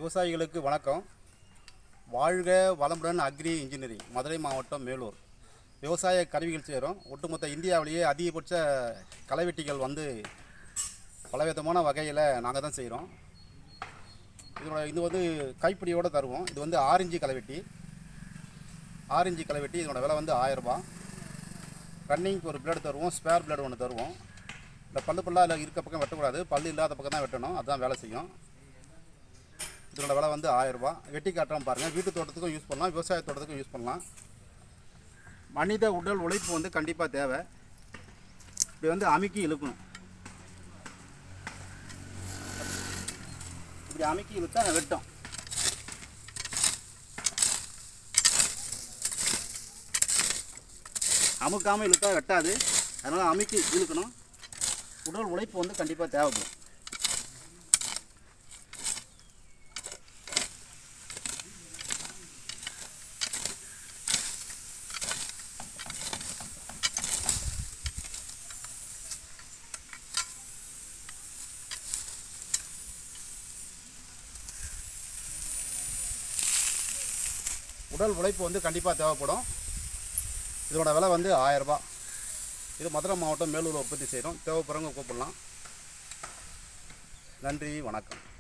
விவசாயிகளுக்கு வணக்கம். வாழ்க வளமுடன் அக்ரி இன்ஜினியரிங், மதுரை மாவட்டம் மேலூர். விவசாய கருவிகள் செய்கிறோம். ஒட்டுமொத்த இந்தியாவிலேயே அதிகபட்ச களைவெட்டிகள் வந்து பலவிதமான வகையில் நாங்கள் தான் செய்கிறோம். இது வந்து கைப்பிடியோடு தருவோம். இது வந்து 6 இன்ச்சு களைவெட்டி. 6 இன்ச்சு களைவெட்டி இதனோட விலை வந்து 1000 ரூபா. ரன்னிங்க்கு ஒரு பிளேடு தருவோம், ஸ்பேர் பிளேடு ஒன்று தருவோம். இந்த பல்லாக இல்லை இருக்க பக்கம் வெட்டக்கூடாது, பல்லு இல்லாத பக்கம் தான் வெட்டணும், அதுதான் வேலை செய்யும். இதனோட விலை வந்து 1000 ரூபா. வெட்டி காட்டுறோம் பாருங்கள். வீட்டு தோட்டத்துக்கும் யூஸ் பண்ணலாம், விவசாய தோட்டத்துக்கும் யூஸ் பண்ணலாம். மனித உடல் உழைப்பு வந்து கண்டிப்பாக தேவை. இப்படி வந்து அமுக்கி இழுக்கணும். இப்படி அமுக்கி இழுத்தா வெட்டும். அமுக்காமல் இழுத்தா வெட்டாது. அதனால் அமுக்கி இழுக்கணும். உடல் உழைப்பு வந்து கண்டிப்பாக தேவைப்படும். உடல் உழைப்பு வந்து கண்டிப்பாக தேவைப்படும். இதோட விலை வந்து 1000 ரூபா. இது மதுரை மாவட்டம் மேலூர் உற்பத்தி செய்கிறோம். தேவைப்படுறவங்க கூப்பிடலாம். நன்றி, வணக்கம்.